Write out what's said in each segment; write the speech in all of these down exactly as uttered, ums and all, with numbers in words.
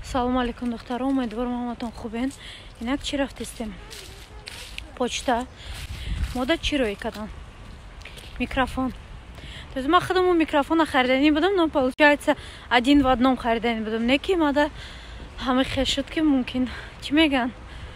Салом алейкум, духтарам. Умедворам ҳаматон хубен. Инак чӣ рафтистем? Почта. Мода чӣ рӯй кадан? Микрофон. То есть ман худам микрофон харидани будам, но получается один в одном харидани будам. Не ки мода ҳама хел шуд ки мумкин чӣ меган?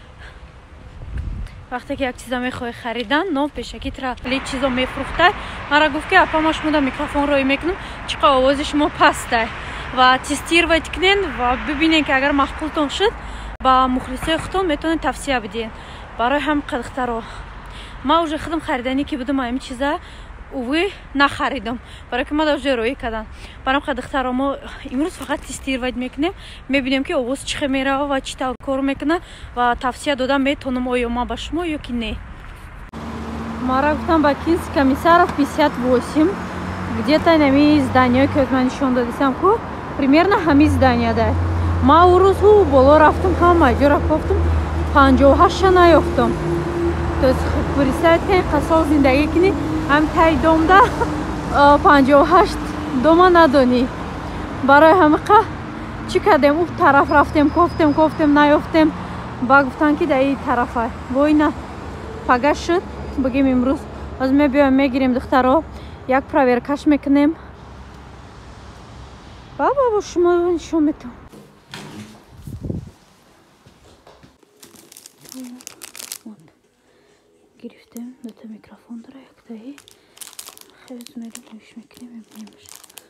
Вақте ки як чиза мехоҳӣ харидан, но пешакӣ трафли чизо мефрӯхтай, мара гуфт ки апама шумо да микрофон рӯй мекунам, чӣ қадar овози шумо пастай ва тестировать кунен ва бибинен ки агар мақбултон шуд ба мухлисои худтон метавонед тавсия бидиҳед барои ҳам қадхтаро. Ман уже худам харидани ки будам ҳамин чиза увы нахаридам, барои ки мада уже рӯй кадан. Барам қадхтаро мо имрӯз фақат тестировать мекунем, мебинем ки овоз чӣ хел мерава ва чӣ тавр кор мекуна ва тавсия дода метавонам оё ман ба шумо ё ки не. Мара гуфтам ба Кинс Комиссаров пятьдесят восемь, где-то нами здание, ки ман нишон додисам ку примерно ҳамин здание да. Ман у рӯз ҳу боло рафтам, ҳама ҷо рафтам, панҷоҳу ҳашт наёфтам. То есть представить кунед қасол зиндагӣ кунӣ, ҳам тай домда панҷоҳу ҳашт дома надонӣ. Барои ҳамақа чӣ кардем? У тараф рафтем, кофтем, кофтем, наёфтем. Ба гуфтан ки да ин тарафа. Вой на пага шуд, бигем имрӯз аз мебиёем мегирем духтаро, як проверкаш мекунем. Баба бо шумо нишон метавонам. Гирифтем, дота микрофон дора яктаи. Хеле зумерим гӯш мекунем, мебинемш.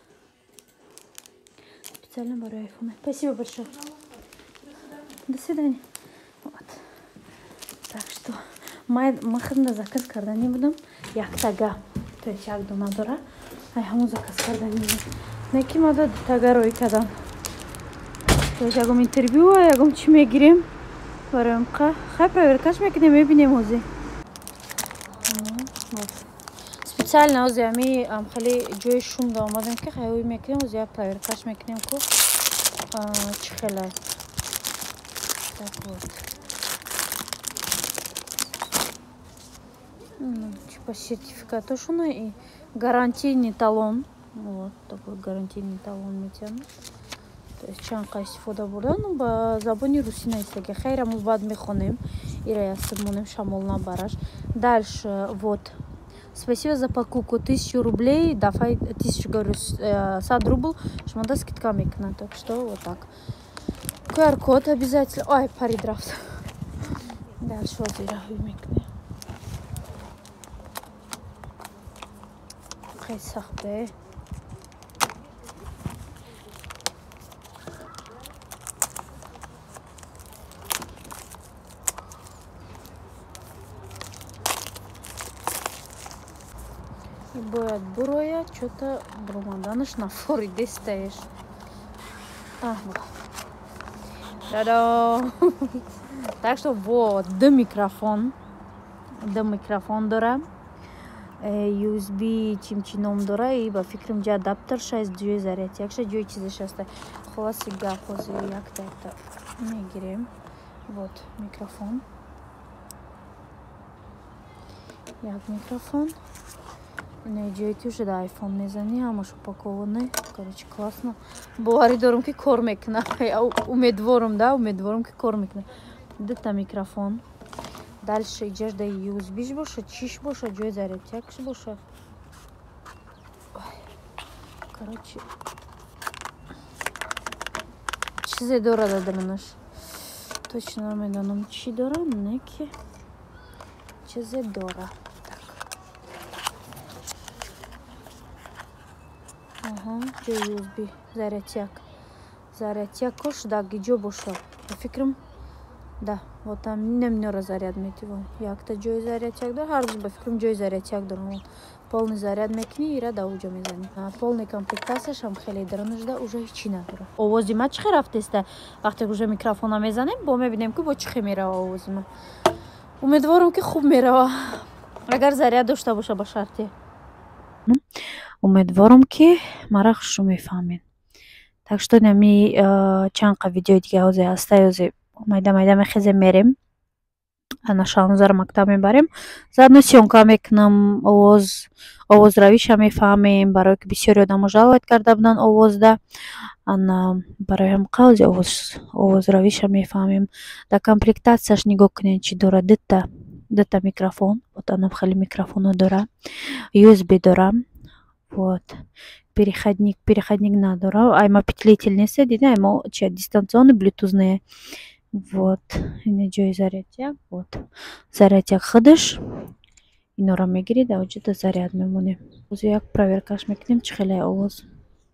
Специально барои айфон. Спасибо большое. До свидания. Вот. Так что ман худам заказ кардани будам яктага. То есть як дона дора. Ай ҳамон заказ кардани будам. Не ки ма да тага рӯй кардам. То есть ягом интервью, ягом чӣ мегирем. Барои ҳамқа хай проверкаш мекунем, мебинем ҳозир. Специально ҳозир ҳами хеле ҷои шум да омадем ки хайёй мекунем, ҳозир як проверкаш мекунем ку чӣ хел аст. Так вот. Типа сертификатошуна и гарантийный талон. Вот такой гарантийный талон метиҳам. То есть чанд қа истифода бурдан ба забони русӣ наистаги. Хайра мо баъд мехонем. Ира ястмонем шамол набараш. Дальше вот. Спасибо за покупку тысячу рублей, дафай тысячу, говорю, сад рубль, шумо да скидка мекунад. Так что вот так. ку ар код обязательно. Ай, парид рафт. Дальше вот ира мекунем. Хай сахте. И боят буроя, что-то бромаданыш на Флориде стоишь. А, вот. Да-да. Так что вот, да микрофон. Да микрофон дора. ю эс би чимчином дора и ба фикрам ҷа адаптер шаст ҷои заряд. Якша ҷои чиза шаста. Холаси гап ҳозир як так мегирем. Вот микрофон. Як микрофон. Не ҷое ки шуда айфон мезани, ҳамаш упаковане. Короче, классно. Боварӣ дорам ки кор мекуна. Умедворам, да, умедворам ки кор мекуна. Дута микрофон. Дальше иҷаш да ю эс би бошад, чиш бошад, ҷои зарядчакш бошад. Короче, чизе дорад адранаш. Точно намедонам чӣ дора, не ки чизе дора. Ага, ҷои ю эс би зарядчак. Зарядчакош да гиҷо бошад. Ба фикрам да, вот там немнора заряд метавон. Якта ҷои зарядчак дора, ҳар рӯз ба фикрам ҷои зарядчак дорам. Полный заряд мекунӣ, ира да уҷа мезанӣ. Полный комплектасияш ҳам хеле дранаш да, уже ҳичӣ надора. Овози ма чӣ хел рафтеста? Вақте уже микрофона мезанем, бо мебинем ки бо чӣ хел мерава овози ма. Умедворам ки хуб мерава. Агар заряд дошта боша ба шарти. Умедворам ки мара хушро мефаҳмед. Так что нами чанд қа видеои дига ҳозир ҳаста, ҳозир майда майда мехезем мерем. ана шанздаро мактаб мебарем, заодно сёнка мекунам, овоз овозравиша мефаҳмем, барое ки бисёри одамо жаловат карда буданд овозда, ана барои қавзи овоз овозравиша мефаҳмем. Дар комплектатсияш нигоҳ кунед чӣ дора. Дита дита микрофон, вот ана хеле микрофонҳо дора, ю эс би дора, вот переходник переходник надора, айма петлитель нест, дида айма чи дистанционный блютузные, вот ина ҷои зарядяк, вот зарядяк хидиш инора мегирид, авҷода заряд мемонем. Оз як проверкаш мекунем чӣ хеле овоз.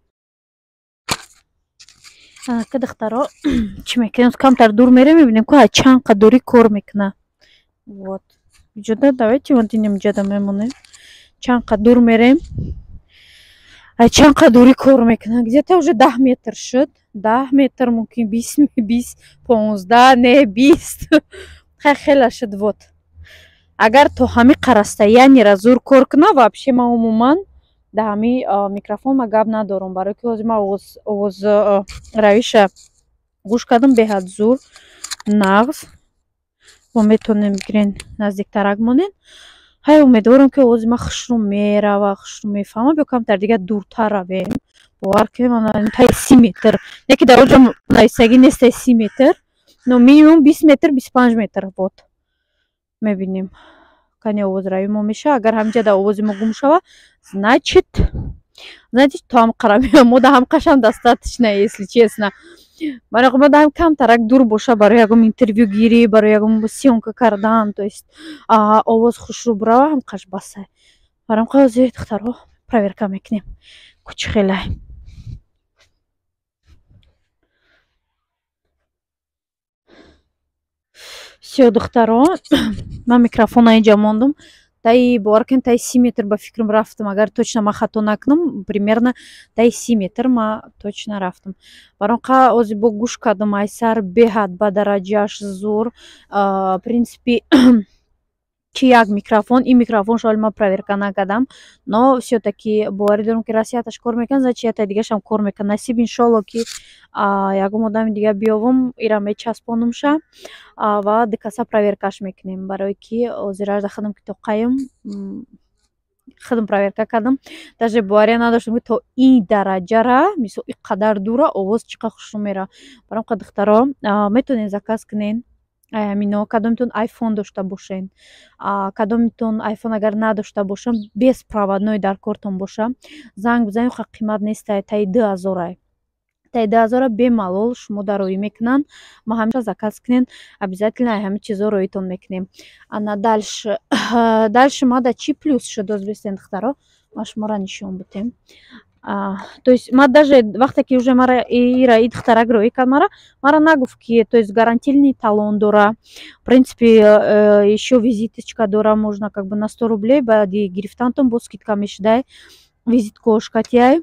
Анака духтаро чӣ мекунем, камтар дур мерем, мебинем ки чанд қадори кор мекуна. Вот иҷода давайте вот инем иҷода мемонем, чанд қадур мерем, ай чанд қадури кор мекуна. Где-то уже даҳ метр шуд, даҳ метр, мумкин бист бист понздаҳ, не бист хеле шуд. Вот агар то ҳами қарастаянира зур кор куна, вообще ма умуман да ҳами микрофон ма гап надорам, барои ки ҳозир ма овоз равиша гӯш кардам беҳад зур нағз. Ва метонем гирен наздиктарак монем. Ҳай умедворам ки овози ма хушрӯ мерава, хушрӯ мефаҳмам. Ё камтар дига дуртар равем, бовар кунем ана таи си метр, не ки дар оҷа нависагӣ нест таи си метр, но минимум бист метр бист и панҷ метр. Вот мебинем кани овозрави мо меша. Агар ҳамҷада овози мо гум шава, значит значит то ҳам қарам мо да ҳам қашам достаточно, если честно. Барои мо да ҳам камтарак дур боша барои ягон интервью гирӣ, барои ягон сёнка кардан, то есть овоз хушрӯ бурава ҳам қаш басай. Барои мо ҳозир духтаро проверка мекунем кучи хелай. Всё духтаро, ман микрофонро инҷа мондум. Таи бовар кунед таи си метр ба фикрам рафтам. Агар точно ман хато накунам, примерно таи си метр ма точно рафтам. Барои ҳозир бо гӯш кардам айсар беҳад ба дараҷааш зур. Принципи чи як микрофон, ин микрофон шоли ман проверка накардам, но всё-таки боварӣ дорам ки расияташ кор мекунад, значит ятаи дигашам кор мекунад. Насиб иншолло ки ягон одами дига биёвам, ира мечаспонумша ва дикаса проверкаш мекунем, барои ки ҳозир ажда худам ки то қайм худам проверка кардам. Даже бовария надоштам ки то ин дараҷара, мисол ин қадар дура овоз чӣ қадar хушрӯ меравад. Барои ҳам духтаро метавонед заказ кунед. Амино кадомитон айфон дошта бошен, кадомитон айфон агар надошта бошам, беспроводной дар кортон боша, занг бизанед, ха қимат нест, таи ду ҳазора таи ду ҳазора бемалол шумо дароӣ мекунанд. Ма ҳамеша заказ кунед, обязательно ҳами чизо роитон мекунем. Ана дальше дальше мада чӣ плюс шуд, озбестен духтаро, ма шуморо нишон бутем. То есть ма даже вақте ки уже мара ира и духтарак роӣ кард, мара мара нагуфт ки то есть гарантийный талон дора. В принципе ещё визиточка дора, можно как бы на сто рублей баъди гирифтанатон бо скидка мешудай. Визитку шкатяй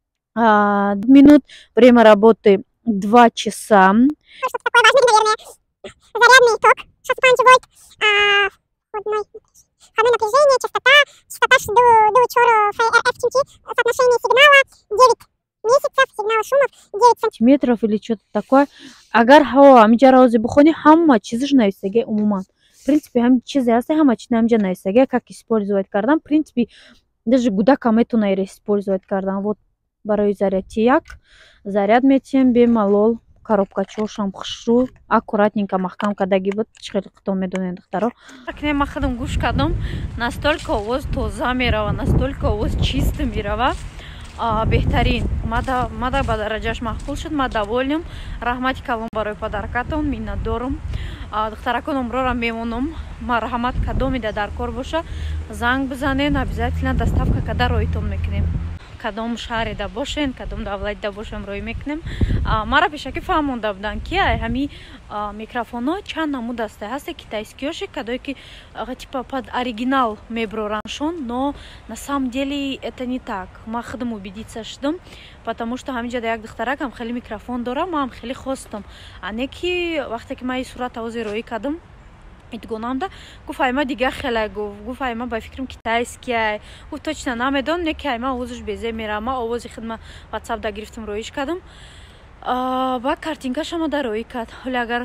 минут, время работы два часа. Что-то такое важное, наверное. Зарядный ток шестьдесят пять вольт, входной входное напряжение, частота, частота до учёра эф ти ти, соотношение сигнала девять месяцев, сигнал шумов девять сантиметров или что-то такое. Агар ҳаво ҳамиҷа рози бухони, ҳама чизаш нависаге умуман. В принципе ҳам чизе ҳаста, ҳама чиз ҳамиҷа нависаге, как использовать кардан. В принципе даже гудака метавонад использовать кардан. Вот барои зарядти як заряд метиҳем бемалол, коробкачошам хушрӯ аккуратненько маҳкам кардаги буд. Чӣ хеле медонед духтаро. Акне ма худам гӯш кардам, настолько овоз тоза мерава, настолько овоз чист мерава. Беҳтарин. Мада мада ба дараҷаш маҳқул шуд. Ма довольнам. Раҳмати калон барои падаракатон, миннатдорам. Духтаракон умрора мемонам. Марҳамат кадомида дар кор боша, занг бизанед, обязательно доставка када роитон мекунем. Кадом шаҳрида бошен, кадом давлатида бошем роӣ мекунем. Мара пешакӣ фаҳмонда буданд ки ҳами микрофонҳо чанд намуд ҳаста. Ҳаста китайскиёши, кадое ки типа под оригинал меброраншон, но на самом деле это не так. Ма худам убедиться шудам, потому что ҳамиҷада як духтаракам хеле микрофон дора, мам хеле хостам. А не ки вақте ки ма ин сурат ҳозир роӣ кардам, идгонамда гуфт айма дига хеле гуфт гуфт айма ба фикрам китайския гуфт точно намедонам, не ки айма овозаш безе мерам. Ма овози худма ватсапда гирифтам роиш кардам, ба картинкашама да роӣ кард. Ҳоли агар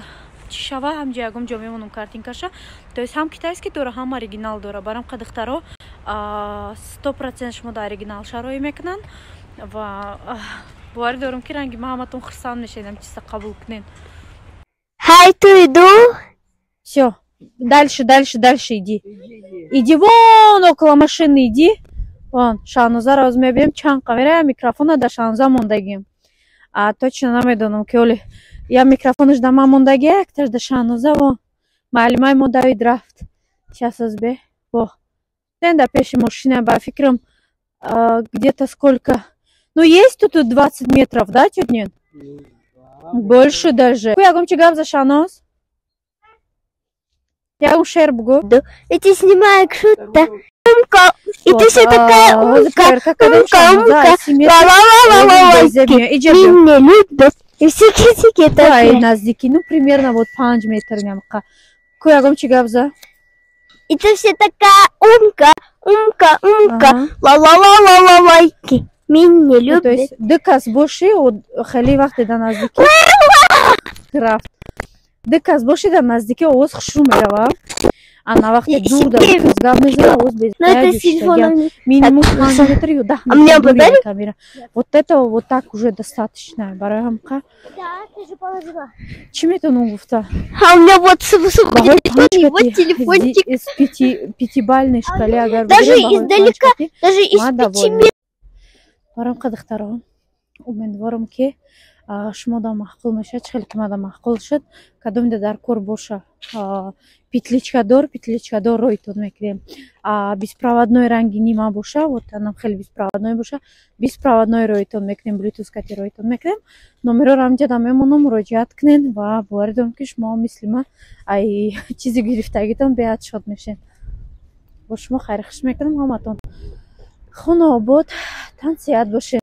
чӣ шава ҳамҷа ягон ҷо мемонам картинкаша. То есть ҳам китайский дора, ҳам оригинал дора. Барам қадихтаро сто процент шумода оригинал шароӣ мекунанд ва боварӣ дорам ки ранги ма ҳаматон хурсанд мешаведам чиза қабул кунед. Хай, ту иду. Всё, дальше, дальше, дальше иди. Иди вон около машины иди. Вон, Шаҳнозаро ҳозир мебинем чанд камера микрофона да Шаҳноза мондагием. А точно намедонам ки оли я микрофонаш да ман мондаги, якташ да Шаҳноза вон. Маълимаи мо Давид рафт. Сейчас азбе. Во. Ден да пеши машина, ба фикрам где-то сколько. Ну есть тут двадцать метров, да, тётнин? Больше даже. Ягом чи гап за Шаҳноз? Ягом шер бугу. И ты снимаешь что-то. Умка. И ты все такая умка. Умка, умка. Ла-ла-ла-ла-ла-ла. Меня любят. И все китики такие. Наздики, ну примерно вот панч метр нямка. Ку ягом чи гап за? И ты все такая умка, умка, умка. Ла-ла-ла-ла-ла-лайки. Меня любят. То есть дыкас боши, хали вақти да наздики. Рафт. Дыкас боши да наздики оз хушу мерава. А на вақти дур да дыкас гап мезана оз без. Ну это с телефоном. Минимум панч метр ю да. А мне подарили камера. Вот это вот так уже достаточно. Барамка. Да, ты же положила. Чем это ну гуфта? А у меня вот вот телефончик. Из пяти пятибалльной шкале агар. Даже издалека, даже из пяти метров. Барам қадихтаро. Умедворам ки шумо да маҳқул мешад, чӣ хеле ки мада маҳқул шуд, кадомида дар кор боша. Петличкадор, петличкадор ройтон мекунем. Беспроводной ранги нима боша, вот анам хеле беспроводной боша, беспроводной ройтон мекунем, блютуз кати ройтон мекунем. Номеро рамҷа да мемонам, муроҷиат кунен ва боварӣ дорам ки шумо мислима ай чизи гирифтагитон беҳад шод мешед. Бо шумо хайрхуш мекунам ҳаматон. Хона обод, тан сеҳат бошед.